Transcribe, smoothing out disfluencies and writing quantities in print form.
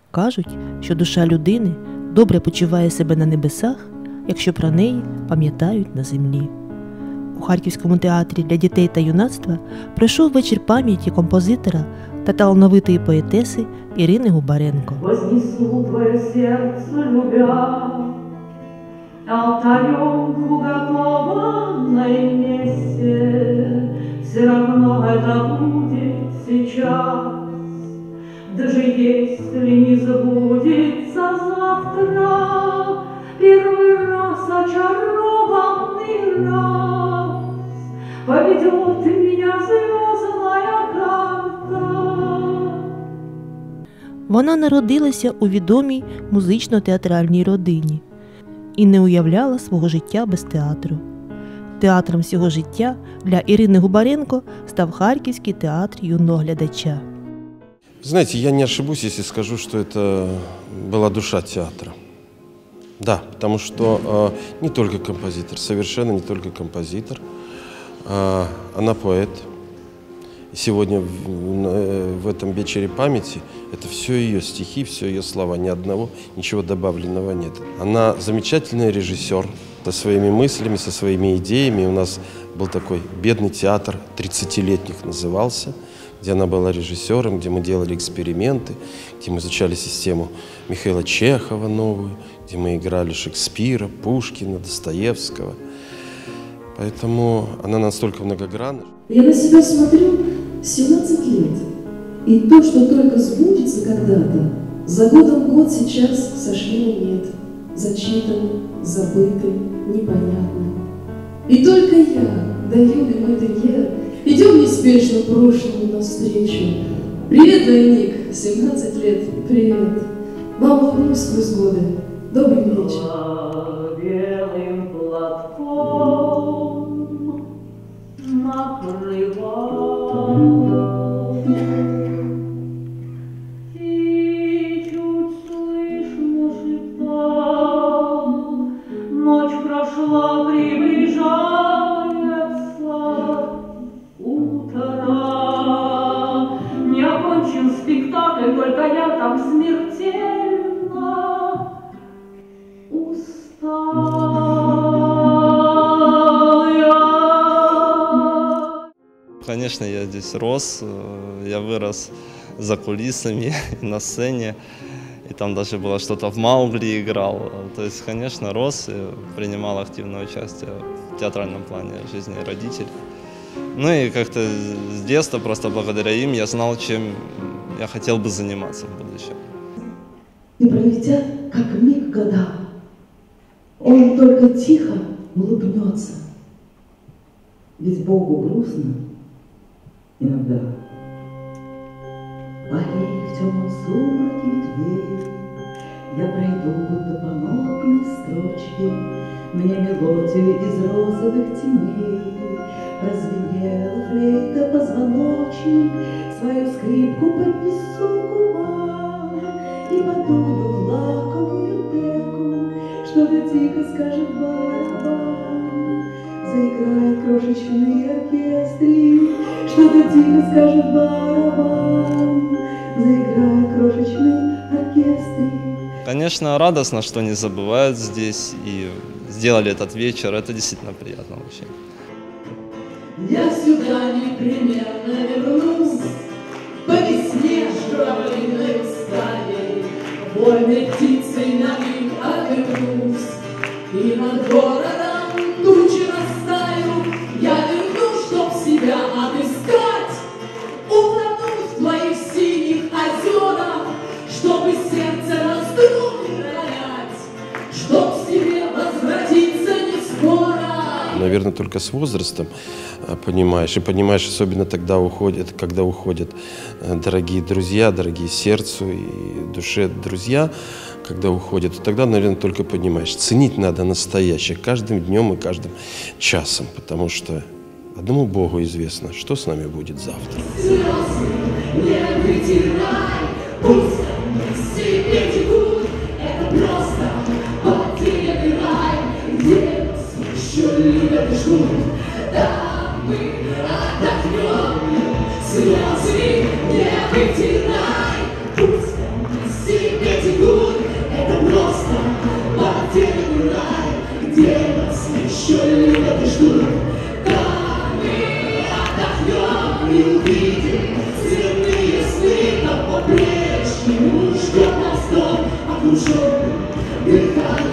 Кажуть, що душа людини добре почуває себе на небесах, якщо про неї пам'ятають на землі. У Харківському театрі для дітей та юнацтва пройшов вечір пам'яті композитора та талановитої поетеси Ірини Губаренко. Вознесу твоє серце, любя, алтарем к уготованной мессе. Все равно это будет сейчас, даже если не забудется завтра. Первый раз очарованный раз поведет меня звездная карта. Вона народилася у відомій музично-театральній родині і не уявляла свого життя без театру. Театром всього життя для Ірини Губаренко став Харківський театр юного глядача. Знаете, я не ошибусь, если скажу, что это была душа театра. Да, потому что не только композитор, совершенно не только композитор, она поэт. И сегодня в этом вечере памяти это все ее стихи, все ее слова, ни одного, ничего добавленного нет. Она замечательный режиссер со своими мыслями, со своими идеями. У нас был такой бедный театр, 30-летних назывался, где она была режиссером, где мы делали эксперименты, где мы изучали систему Михаила Чехова новую, где мы играли Шекспира, Пушкина, Достоевского. Поэтому она настолько многогранна. Я на себя смотрю 17 лет, и то, что только сбудется когда-то, за годом год сейчас сошли на нет, зачитанный, забытый, непонятный. И только я даю им интерьер, идем неспешно прошлому навстречу. Привет, двойник, 17 лет, привет. Вам улыбнусь сквозь годы. Добрый вечер. Белым платком накрывал и чуть слышно шептал: ночь прошла, приближается утро. Не окончен спектакль, только я там смертельно Конечно, я здесь рос, я вырос за кулисами, на сцене, и там даже было что-то в Маугли играл. То есть, конечно, рос и принимал активное участие в театральном плане жизни родителей. Ну и как-то с детства, просто благодаря им, я знал, чем я хотел бы заниматься в будущем. И пролетят, как миг года, он только тихо улыбнется, ведь Богу грустно иногда. По аллее в темном сумраке ветвей я пройду, будто по мокрой строчке, мне мелодию из розовых теней. Прозвенела флейта, позвоночник, свою скрипку поднесу к губам и подую в лаковую деку, что-то тихо скажет барабан. Заиграет крошечный оркестрик, что-то тихо скажет барабан. Заиграет крошечный оркестрик. Конечно, радостно, что не забывают здесь и сделали этот вечер. Это действительно приятно вообще. Я сюда непременно вернусь, по весне журавлиной стаей, вольной птицей на миг обернусь, и над городом тучи растают. Я вернусь, чтоб себя отыскать, утонуть в твоих синих озерах, чтобы сердце раздумье ронять, чтоб в себе возвратиться не скоро. Наверное, только с возрастом понимаешь. И понимаешь, особенно тогда уходят, когда уходят дорогие друзья, дорогие сердцу и душе друзья, когда уходят, то тогда, наверное, только понимаешь. Ценить надо настоящее каждым днем и каждым часом, потому что одному Богу известно, что с нами будет завтра. Слезы не вытирай, пусть где нас еще любят и ждут. Там мы отдохнем и увидим земные сны, там по-прежнему ждет нас дом, окруженный дыханием.